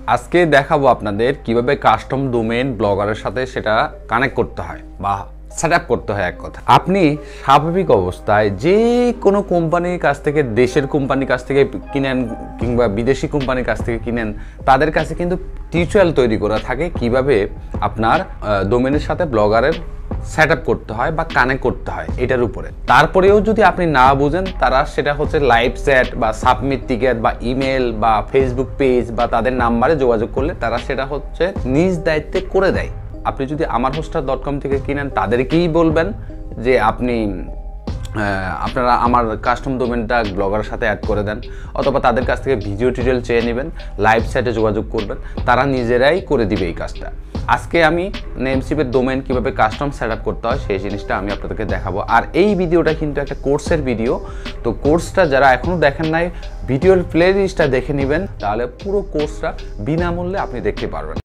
আজকে দেখাবো আপনাদের কিভাবে কাস্টম ডোমেইন ব্লগারের সাথে সেটা কানেক্ট করতে হয় বা সেটআপ করতে হয়। এক কথা, আপনি স্বাভাবিক অবস্থায় যে কোনো কোম্পানির কাছ থেকে, দেশের কোম্পানির কাছ থেকে কিনেন কিংবা বিদেশি কোম্পানির কাছ থেকে কিনেন, তাদের কাছে কিন্তু টিউটোরিয়াল তৈরি করা থাকে কিভাবে আপনার ডোমেইনের সাথে ব্লগারের সেটআপ করতে হয় বা কানেক্ট করতে হয় এটার উপরে। তারপরেও যদি আপনি না বুঝেন, তারা সেটা হচ্ছে লাইভ চ্যাট বা সাবমিট টিকেট বা ইমেল বা ফেসবুক পেজ বা তাদের নাম্বারে যোগাযোগ করলে তারা সেটা হচ্ছে নিজ দায়িত্বে করে দেয়। আপনি যদি amarhoster.com থেকে কিনেন, তাদেরকেই বলবেন যে আপনারা আমার কাস্টম ডোমেনটা ব্লগারের সাথে অ্যাড করে দেন, অথবা তাদের কাছ থেকে ভিডিও টিউটোরিয়াল চেয়ে নেবেন, লাইভ চ্যাটে যোগাযোগ করবেন, তারা নিজেরাই করে দিবে এই কাজটা। আজকে আমি নেমস্পেসের ডোমেন কিভাবে কাস্টম সেটআপ করতে হয় সেই জিনিসটা আমি আপনাদেরকে দেখাবো। আর এই ভিডিওটা কিন্তু একটা কোর্সের ভিডিও, তো কোর্সটা যারা এখনও দেখেন নাই, ভিডিওর প্লে লিস্টটা দেখে নেবেন, তাহলে পুরো কোর্সটা বিনামূল্যে আপনি দেখতে পারবেন।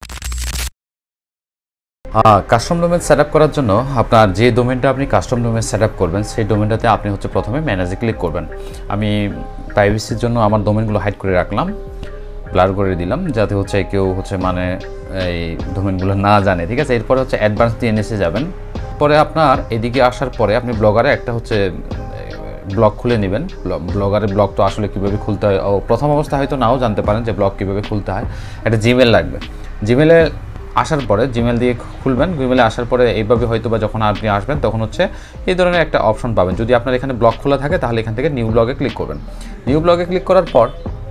কাস্টম ডোমেন সেটআপ করার জন্য আপনার যে ডোমেনটা আপনি কাস্টম ডোমেন সেটআপ করবেন, সেই ডোমেনটাতে আপনি হচ্ছে প্রথমে ম্যানেজে ক্লিক করবেন। আমি প্রাইভেসির জন্য আমার ডোমেনগুলো হাইড করে রাখলাম, ব্লার করে দিলাম, যাতে হচ্ছে কেউ হচ্ছে মানে এই ডোমেনগুলো না জানে, ঠিক আছে। এরপরে হচ্ছে অ্যাডভান্স ডিএনএসে যাবেন। পরে আপনার এদিকে আসার পরে আপনি ব্লগারে একটা হচ্ছে ব্লগ খুলে নেবেন। ব্লগারের ব্লগ তো আসলে কীভাবে খুলতে হয়, প্রথম অবস্থা হয়তো নাও জানতে পারেন যে ব্লগ কীভাবে খুলতে হয়। একটা জিমেল লাগবে। জিমেলে আসার পরে জিমেল দিয়ে খুলবেন। জিমেলে আসার পরে এইভাবে হয়তো বা যখন আপনি আসবেন তখন হচ্ছে এই ধরনের একটা অপশন পাবেন। যদি আপনার এখানে ব্লগ খোলা থাকে তাহলে এখান থেকে নিউ ব্লগে ক্লিক করবেন। নিউ ব্লগে ক্লিক করার পর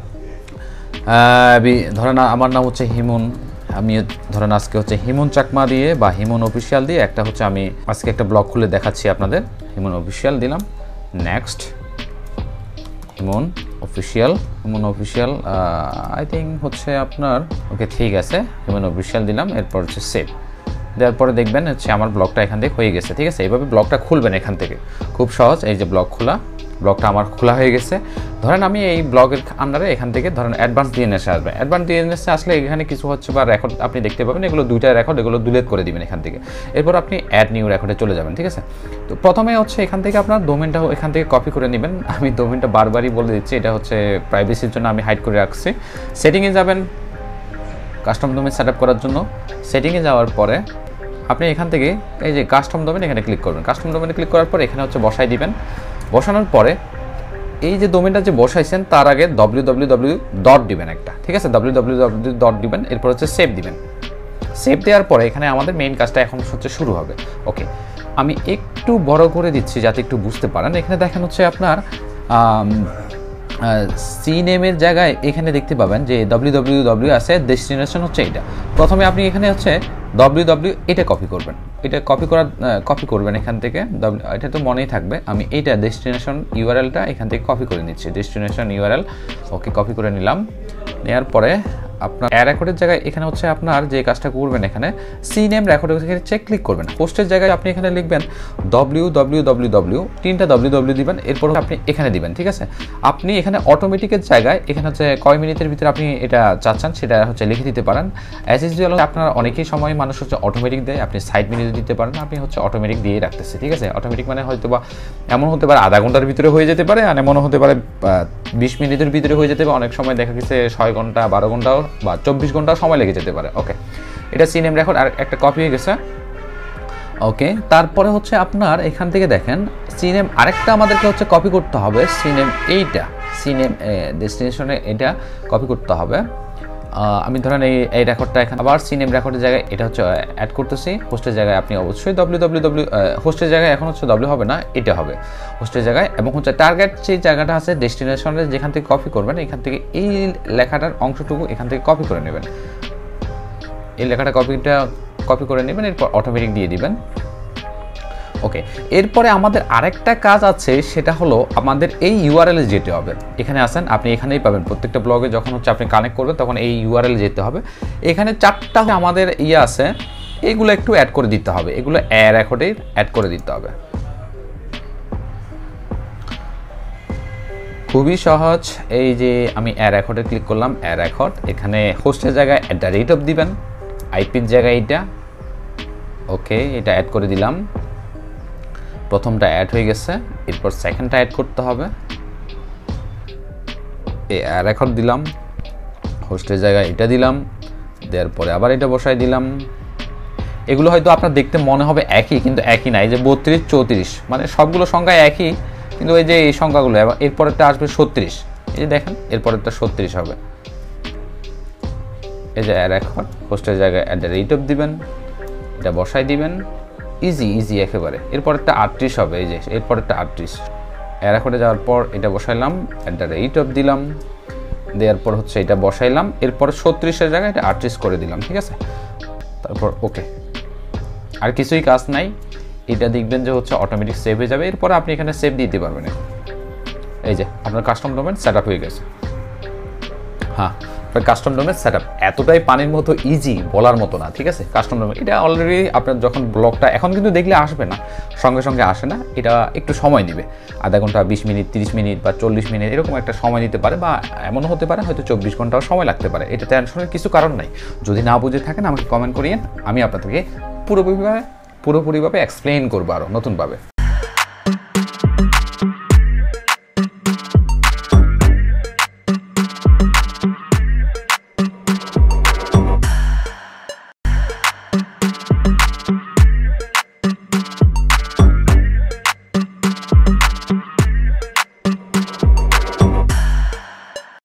ধরেন আমার নাম হচ্ছে হিমুন, আমি ধরেন আজকে হচ্ছে হিমুন চাকমা দিয়ে বা হিমুন অফিসিয়াল দিয়ে একটা হচ্ছে আমি আজকে একটা ব্লগ খুলে দেখাচ্ছি আপনাদের। হিমুন অফিসিয়াল দিলাম, next Himun official I think হচ্ছে আপনার ওকে, ঠিক আছে, হিমুন অফিসিয়াল দিলাম। এরপর হচ্ছে সেভ দেওয়ার পরে দেখবেন হচ্ছে আমার ব্লগটা এখান থেকে হয়ে গেছে, ঠিক আছে। এইভাবে ব্লগটা খুলবেন এখান থেকে, খুব সহজ। এই যে ব্লগ খোলা, ব্লগটা আমার খোলা হয়ে গেছে। ধরেন আমি এই ব্লগের আন্ডারে এখান থেকে ধরেন অ্যাডভান্স ডিএনএসে আসবে। অ্যাডভান্স ডিএনএসে আসলে এখানে কিছু হচ্ছে বা রেকর্ড আপনি দেখতে পাবেন, এগুলো দুইটা রেকর্ড, এগুলো ডিলিট করে দিবেন এখান থেকে। এরপর আপনি অ্যাড নিউ রেকর্ডে চলে যাবেন, ঠিক আছে। তো প্রথমে হচ্ছে এখান থেকে আপনার ডোমেনটাও এখান থেকে কপি করে নেবেন। আমি ডোমেনটা বারবারই বলে দিচ্ছি, এটা হচ্ছে প্রাইভেসির জন্য আমি হাইড করে রাখছি। সেটিংয়ে যাবেন কাস্টম ডোমেন সেটআপ করার জন্য। সেটিংয়ে যাওয়ার পরে আপনি এখান থেকে এই যে কাস্টম ডোমেন এখানে ক্লিক করবেন। কাস্টম ডোমেনে ক্লিক করার পর এখানে হচ্ছে বসাই দিবেন। বসানোর পরে এই যে ডোমেনটা যে বসাইছেন তার আগে www ডট দিবেন একটা, ঠিক আছে, www ডট দিবেন। এরপর হচ্ছে সেভ দিবেন। সেভ দেওয়ার পরে এখানে আমাদের মেইন কাজটা এখন হচ্ছে শুরু হবে। ওকে, আমি একটু বড় করে দিচ্ছি যাতে একটু বুঝতে পারেন। এখানে দেখেন হচ্ছে আপনার সি নেমের জায়গায় এখানে দেখতে পাবেন যে www আছে, ডেস্টিনেশন হচ্ছে এটা। প্রথমে আপনি এখানে হচ্ছে www এটা কপি করবেন। এটা কপি করবেন এখান থেকে, এটা তো মনেই থাকবে। আমি এইটা ডেস্টিনেশন ইউআরএলটা এখান থেকে কপি করে নিচ্ছি, ডেস্টিনেশন ইউআরএল। ওকে, কপি করে নিলাম। নেওয়ার পরে আপনার রেকর্ডের জায়গায় এখানে হচ্ছে আপনার যে কাজটা করবেন, এখানে সি নেম রেকর্ডের চেক ক্লিক করবেন। হোস্টের জায়গায় আপনি এখানে লিখবেন www, তিনটা www দিবেন। এরপর আপনি এখানে দিবেন, ঠিক আছে। আপনি এখানে অটোমেটিকের জায়গায় এখানে হচ্ছে কয় মিনিটের ভিতরে আপনি এটা চাচ্ছেন সেটা হচ্ছে লিখে দিতে পারেন। অ্যাজ ইউজুয়াল আপনার অনেকেই সময় মানুষ হচ্ছে অটোমেটিক দেয়, আপনি 60 মিনিট দিতে পারেন। আপনি হচ্ছে অটোমেটিক দিয়ে রাখতেছে, ঠিক আছে। অটোমেটিক মানে হয়তো বা এমন হতে পারে আধা ঘন্টার ভিতরে হয়ে যেতে পারে, আর এমন হতে পারে 20 মিনিটের ভিতরে হয়ে যেতে পারে। অনেক সময় দেখা গেছে 6 ঘন্টা, 12 ঘন্টাও বা 24 ঘন্টা সময় লেগে যেতে পারে। ওকে, এটা সি নেম রেকর্ড আর একটা কপি হয়ে গেছে। ওকে, তারপরে হচ্ছে আপনার এখান থেকে দেখেন সি নেম আরেকটা আমাদেরকে হচ্ছে কপি করতে হবে। সি নেম এইটা, সি নেম ডেস্টিনেশনে এটা কপি করতে হবে। আমি ধরেন এই রেকর্ডটা এখানে আবার সি নেম রেকর্ডের জায়গায় এটা হচ্ছে অ্যাড করতেছি। হোস্টের জায়গায় আপনি অবশ্যই www, হোস্টের জায়গায় এখন হচ্ছে w হবে না, এটা হবে হোস্টের জায়গায়। এবং হচ্ছে টার্গেট যে জায়গাটা আছে ডেস্টিনেশনের যেখান থেকে কপি করবেন, এখান থেকে এই লেখাটার অংশটুকু এখান থেকে কপি করে নেবেন। এই লেখাটা কপি করে নেবেন, এরপর অটোমেটিক দিয়ে দিবেন। ওকে, এরপরে আমাদের আরেকটা কাজ আছে, সেটা হলো আমাদের এই ইউআরএলে যেতে হবে। এখানে আসেন, আপনি এখানেই পাবেন প্রত্যেকটা ব্লগে যখন হচ্ছে আপনি কানেক্ট করবেন তখন এই ইউআরএল যেতে হবে। এখানে 4টা আমাদের আছে, এইগুলো একটু অ্যাড করে দিতে হবে। এগুলো রেকর্ডে অ্যাড করে দিতে হবে। খুবই সহজ। এই যে আমি রেকর্ডে ক্লিক করলাম, রেকর্ড, এখানে হোস্টের জায়গায় @of দিবেন, আইপির জায়গায় এটা। ওকে, এটা অ্যাড করে দিলাম। প্রথমটা অ্যাড হয়ে গেছে, এরপর সেকেন্ডটা অ্যাড করতে হবে। রেকর্ড দিলাম, হোস্টের জায়গায় এটা দিলাম, দেওয়ার পরে আবার এটা বসাই দিলাম। এগুলো হয়তো আপনার দেখতে মনে হবে একই, কিন্তু একই না। এই যে 32 34 মানে সবগুলো সংখ্যা একই, কিন্তু এই যে এই সংখ্যাগুলো এরপরেরটা আসবে 36। এই যে দেখেন এরপরেরটা 36 হবে। এই যে আর এখন হোস্টের জায়গায় @of দিবেন, এটা বসাই দিবেন, ইজি একেবারে। এরপরেরটা 38 হবে, এই যে এরপরেরটা 38। এর এখন যাওয়ার পর এটা বসাইলাম, @of দিলাম, দেওয়ার পর হচ্ছে এটা বসাইলাম, এরপরে 36-এর জায়গায় এটা 38 করে দিলাম, ঠিক আছে। তারপর ওকে, আর কিছুই কাজ নাই। এটা দেখবেন যে হচ্ছে অটোমেটিক সেভ হয়ে যাবে। এরপর আপনি এখানে সেভ দিতে পারবেন। এই যে আপনার কাস্টম ডোমেন সেট আপ হয়ে গেছে। হ্যাঁ, কাস্টম ডোমেন সেট আপ এতটাই পানির মতো ইজি, বলার মতো না, ঠিক আছে। কাস্টম ডোমেন এটা অলরেডি আপনার যখন ব্লগটা এখন কিন্তু দেখলে আসবে না, সঙ্গে সঙ্গে আসে না, এটা একটু সময় দিবে। আধা ঘন্টা, 20 মিনিট, 30 মিনিট বা 40 মিনিট এরকম একটা সময় নিতে পারে, বা এমনও হতে পারে হয়তো 24 ঘন্টাও সময় লাগতে পারে। এটা টেনশনের কিছু কারণ নাই। যদি না বুঝে থাকেন আমাকে কমেন্ট করিয়েন, আমি আপনাদেরকে পুরোপুরিভাবে এক্সপ্লেইন করবো আরও নতুনভাবে।